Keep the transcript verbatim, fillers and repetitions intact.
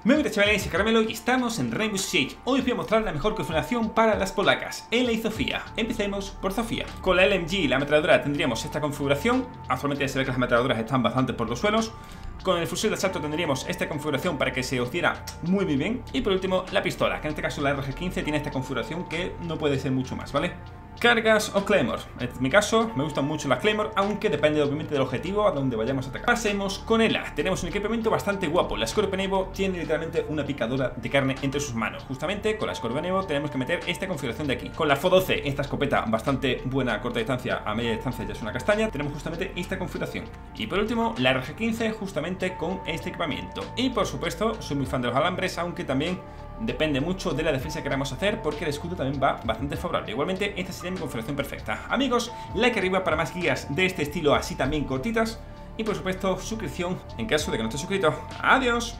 Muy bien, chavales, soy Caramelo y estamos en Rainbow Six. Hoy os voy a mostrar la mejor configuración para las polacas, Ela y Zofia. Empecemos por Zofia. Con la L M G y la ametralladora tendríamos esta configuración. Actualmente se ve que las ametralladoras están bastante por los suelos. Con el fusil de asalto tendríamos esta configuración para que se os diera muy muy bien. Y por último, la pistola, que en este caso la R G quince tiene esta configuración que no puede ser mucho más, ¿vale? Cargas o Claymore. Este es mi caso, me gustan mucho las Claymore, aunque depende obviamente del objetivo a donde vayamos a atacar. Pasemos con Ela. Tenemos un equipamiento bastante guapo. La Scorpion Evo tiene literalmente una picadora de carne entre sus manos. Justamente con la Scorpion Evo tenemos que meter esta configuración de aquí. Con la F O doce, esta escopeta bastante buena a corta distancia, a media distancia ya es una castaña, tenemos justamente esta configuración. Y por último, la R G quince justamente con este equipamiento. Y por supuesto, soy muy fan de los alambres, aunque también depende mucho de la defensa que queramos hacer, porque el escudo también va bastante favorable. Igualmente, esta sería mi configuración perfecta. Amigos, like arriba para más guías de este estilo, así también cortitas. Y por supuesto, suscripción en caso de que no estés suscrito. ¡Adiós!